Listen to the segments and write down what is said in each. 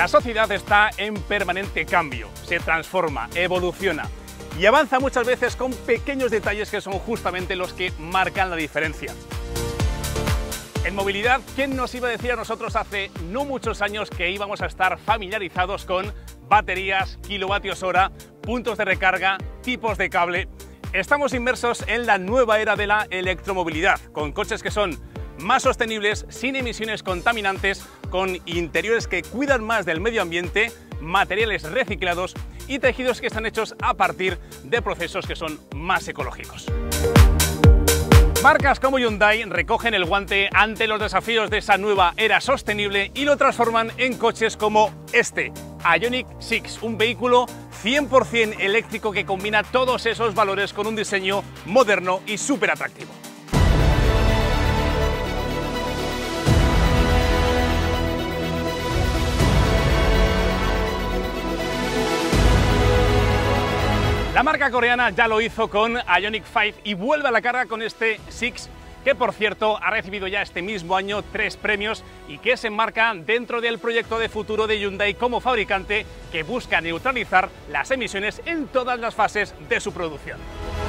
La sociedad está en permanente cambio, se transforma, evoluciona y avanza muchas veces con pequeños detalles que son justamente los que marcan la diferencia. En movilidad, ¿quién nos iba a decir a nosotros hace no muchos años que íbamos a estar familiarizados con baterías, kilovatios hora, puntos de recarga, tipos de cable? Estamos inmersos en la nueva era de la electromovilidad, con coches que son más sostenibles, sin emisiones contaminantes, con interiores que cuidan más del medio ambiente, materiales reciclados y tejidos que están hechos a partir de procesos que son más ecológicos. Marcas como Hyundai recogen el guante ante los desafíos de esa nueva era sostenible y lo transforman en coches como este, Ioniq 6, un vehículo 100% eléctrico que combina todos esos valores con un diseño moderno y súper atractivo. La marca coreana ya lo hizo con Ioniq 5 y vuelve a la carga con este 6, que por cierto ha recibido ya este mismo año 3 premios y que se enmarca dentro del proyecto de futuro de Hyundai como fabricante que busca neutralizar las emisiones en todas las fases de su producción.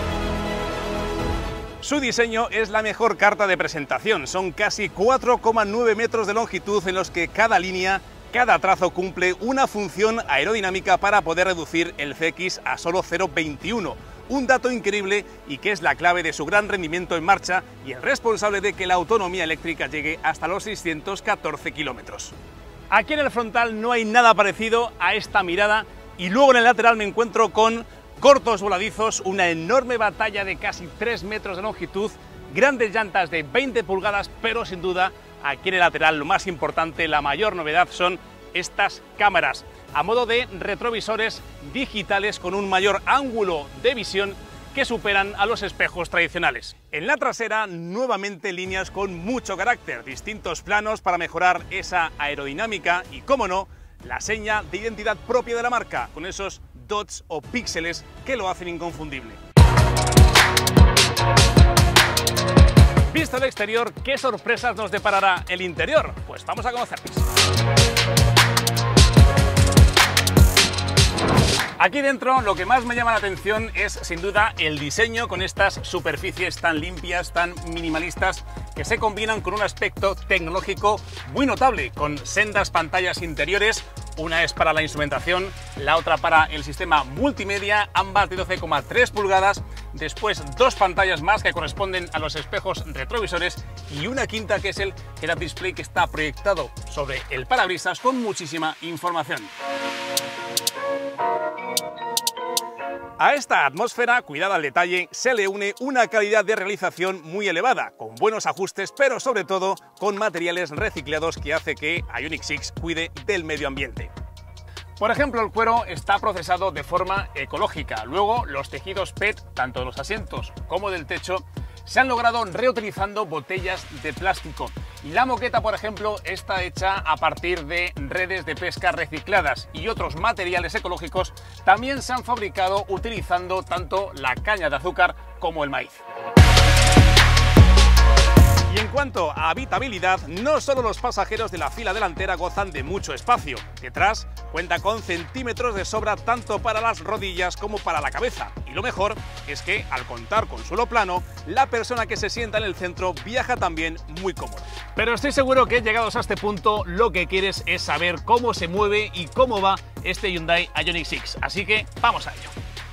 Su diseño es la mejor carta de presentación, son casi 4,9 metros de longitud en los que cada línea, cada trazo cumple una función aerodinámica para poder reducir el CX a solo 0,21, un dato increíble y que es la clave de su gran rendimiento en marcha y el responsable de que la autonomía eléctrica llegue hasta los 614 kilómetros. Aquí en el frontal no hay nada parecido a esta mirada y luego en el lateral me encuentro con cortos voladizos, una enorme batalla de casi 3 metros de longitud, grandes llantas de 20 pulgadas, pero sin duda aquí en el lateral lo más importante, la mayor novedad son estas cámaras a modo de retrovisores digitales con un mayor ángulo de visión que superan a los espejos tradicionales. En la trasera nuevamente líneas con mucho carácter, distintos planos para mejorar esa aerodinámica y, cómo no, la seña de identidad propia de la marca con esos dots o píxeles que lo hacen inconfundible. Visto el exterior, ¿qué sorpresas nos deparará el interior? Pues vamos a conocerlas. Aquí dentro lo que más me llama la atención es sin duda el diseño con estas superficies tan limpias, tan minimalistas, que se combinan con un aspecto tecnológico muy notable, con sendas pantallas interiores. Una es para la instrumentación, la otra para el sistema multimedia, ambas de 12,3 pulgadas, después 2 pantallas más que corresponden a los espejos retrovisores y una quinta que es el head-up display que está proyectado sobre el parabrisas con muchísima información. A esta atmósfera, cuidada al detalle, se le une una calidad de realización muy elevada, con buenos ajustes, pero sobre todo con materiales reciclados que hace que Ioniq 6 cuide del medio ambiente. Por ejemplo, el cuero está procesado de forma ecológica. Luego, los tejidos PET, tanto de los asientos como del techo, se han logrado reutilizando botellas de plástico. Y la moqueta, por ejemplo, está hecha a partir de redes de pesca recicladas y otros materiales ecológicos también se han fabricado utilizando tanto la caña de azúcar como el maíz. Y en cuanto a habitabilidad, no solo los pasajeros de la fila delantera gozan de mucho espacio. Detrás cuenta con centímetros de sobra tanto para las rodillas como para la cabeza. Y lo mejor es que, al contar con suelo plano, la persona que se sienta en el centro viaja también muy cómoda. Pero estoy seguro que llegados a este punto, lo que quieres es saber cómo se mueve y cómo va este Hyundai Ioniq 6. Así que vamos a ello.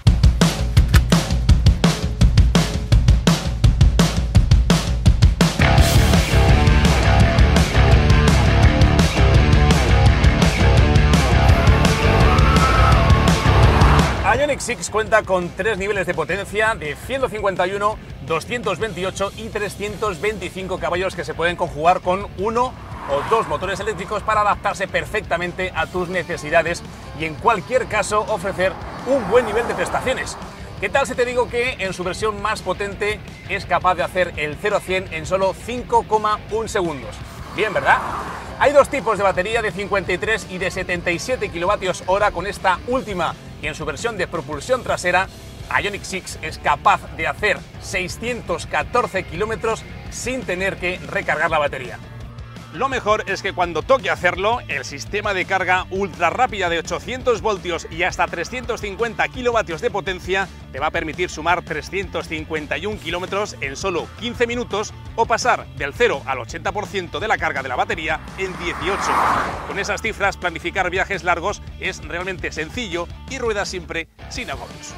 Ioniq 6 cuenta con 3 niveles de potencia de 151, 228 y 325 caballos que se pueden conjugar con 1 o 2 motores eléctricos para adaptarse perfectamente a tus necesidades y en cualquier caso ofrecer un buen nivel de prestaciones. ¿Qué tal si te digo que en su versión más potente es capaz de hacer el 0 a 100 en solo 5,1 segundos? Bien, ¿verdad? Hay 2 tipos de batería de 53 y de 77 kilovatios hora con esta última y en su versión de propulsión trasera, Ioniq 6 es capaz de hacer 614 kilómetros sin tener que recargar la batería. Lo mejor es que cuando toque hacerlo, el sistema de carga ultra rápida de 800 voltios y hasta 350 kilovatios de potencia te va a permitir sumar 351 kilómetros en solo 15 minutos o pasar del 0 al 80% de la carga de la batería en 18. Con esas cifras, planificar viajes largos es realmente sencillo y rueda siempre sin agobios.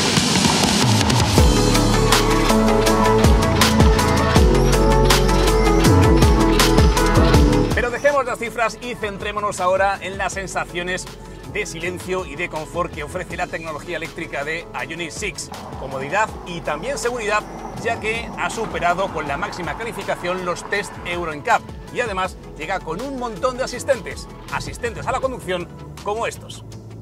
Pero dejemos las cifras y centrémonos ahora en las sensaciones de silencio y de confort que ofrece la tecnología eléctrica de Ioniq 6. Comodidad y también seguridad, ya que ha superado con la máxima calificación los test Euro NCAP y además llega con un montón de asistentes a la conducción como estos.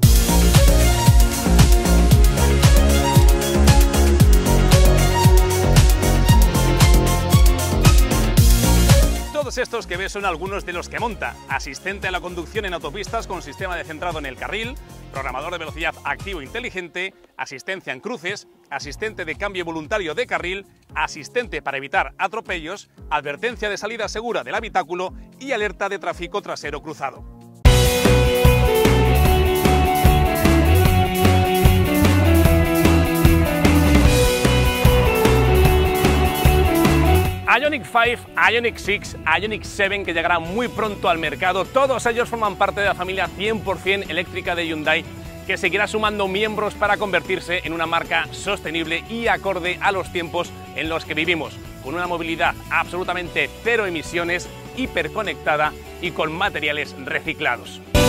Todos estos que ves son algunos de los que monta: asistente a la conducción en autopistas con sistema de centrado en el carril, programador de velocidad activo inteligente, asistencia en cruces, asistente de cambio voluntario de carril, asistente para evitar atropellos, advertencia de salida segura del habitáculo y alerta de tráfico trasero cruzado. Ioniq 5, Ioniq 6, Ioniq 7, que llegará muy pronto al mercado, todos ellos forman parte de la familia 100% eléctrica de Hyundai, que seguirá sumando miembros para convertirse en una marca sostenible y acorde a los tiempos en los que vivimos, con una movilidad absolutamente cero emisiones, hiperconectada y con materiales reciclados.